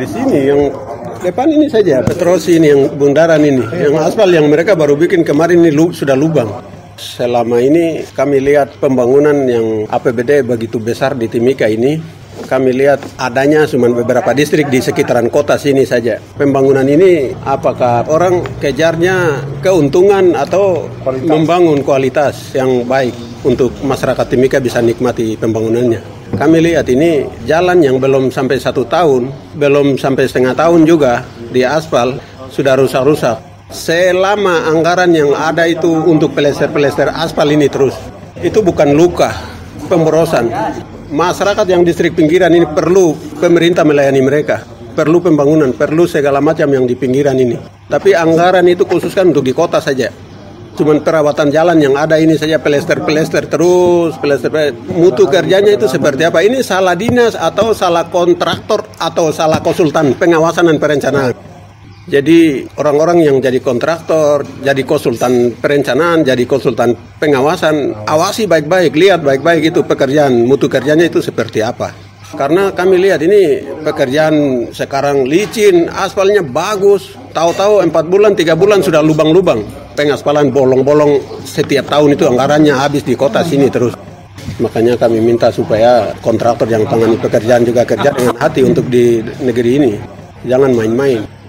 Di sini yang depan ini saja, Petrosi ini yang bundaran ini, yang aspal yang mereka baru bikin kemarin ini sudah lubang. Selama ini kami lihat pembangunan yang APBD begitu besar di Timika ini, kami lihat adanya cuma beberapa distrik di sekitaran kota sini saja. Pembangunan ini apakah orang kejarnya keuntungan atau membangun kualitas yang baik untuk masyarakat Timika bisa nikmati pembangunannya. Kami lihat ini jalan yang belum sampai 1 tahun, belum sampai setengah tahun juga di aspal, sudah rusak-rusak. Selama anggaran yang ada itu untuk pelester-pelester aspal ini terus, itu bukan luka, pemborosan. Masyarakat yang distrik pinggiran ini perlu pemerintah melayani mereka, perlu pembangunan, perlu segala macam yang di pinggiran ini. Tapi anggaran itu khususkan untuk di kota saja. Cuman perawatan jalan yang ada ini saja pelester terus, mutu kerjanya itu seperti apa? Ini salah dinas atau salah kontraktor atau salah konsultan pengawasan dan perencanaan. Jadi orang-orang yang jadi kontraktor, jadi konsultan perencanaan, jadi konsultan pengawasan, awasi baik-baik, lihat baik-baik itu pekerjaan, mutu kerjanya itu seperti apa. Karena kami lihat ini pekerjaan sekarang licin, aspalnya bagus, tahu-tahu 4 bulan, 3 bulan sudah lubang-lubang. Pengaspalan bolong-bolong setiap tahun itu anggarannya habis di kota sini terus. Makanya kami minta supaya kontraktor yang tangani pekerjaan juga kerja dengan hati untuk di negeri ini. Jangan main-main.